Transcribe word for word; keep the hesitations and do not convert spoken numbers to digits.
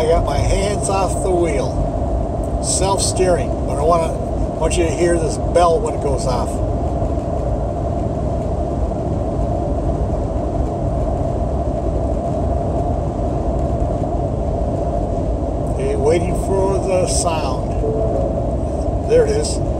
I got my hands off the wheel. Self-steering, but I want to want you to hear this bell when it goes off. Okay, waiting for the sound. There it is.